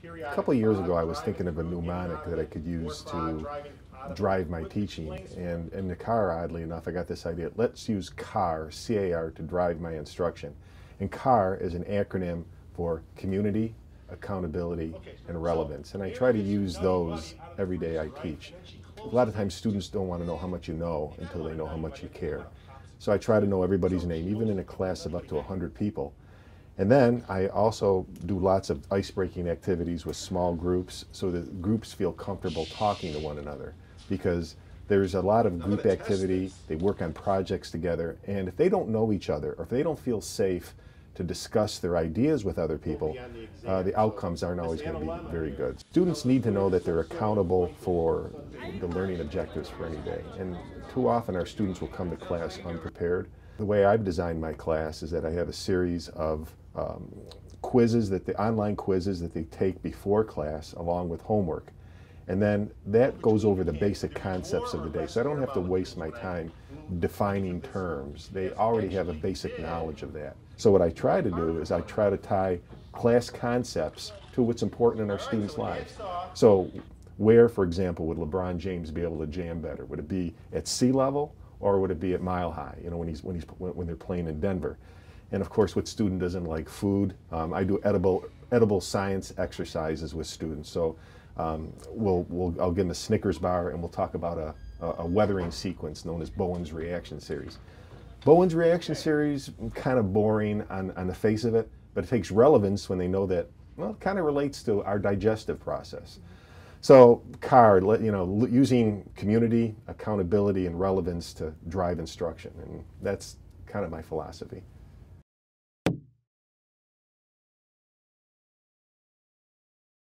A couple of years ago, I was thinking of a mnemonic that I could use to drive my teaching. And in the car, oddly enough, I got this idea. Let's use CAR, C-A-R, to drive my instruction. And CAR is an acronym for community, accountability, and relevance. And I try to use those every day I teach. A lot of times students don't want to know how much you know until they know how much you care. So I try to know everybody's name, even in a class of up to 100 people. And then I also do lots of ice-breaking activities with small groups so that groups feel comfortable talking to one another, because there's a lot of group activity, they work on projects together, and if they don't know each other or if they don't feel safe to discuss their ideas with other people, the outcomes aren't always going to be very good. Students need to know that they're accountable for the learning objectives for any day, and too often our students will come to class unprepared. The way I've designed my class is that I have a series of quizzes, online quizzes that they take before class along with homework. And then that goes over the basic concepts of the day. So I don't have to waste my time defining terms. They already have a basic knowledge of that. So what I try to do is I try to tie class concepts to what's important in our students' lives. So where, for example, would LeBron James be able to jam better? Would it be at sea level, or would it be at mile high, you know, when they're playing in Denver? And of course, what student doesn't like food? I do edible science exercises with students. So I'll give them a Snickers bar, and we'll talk about a weathering sequence known as Bowen's reaction series. Bowen's reaction series, kind of boring on the face of it, but it takes relevance when they know that, well, it kind of relates to our digestive process. So CAR, you know, using community, accountability, and relevance to drive instruction, and that's kind of my philosophy.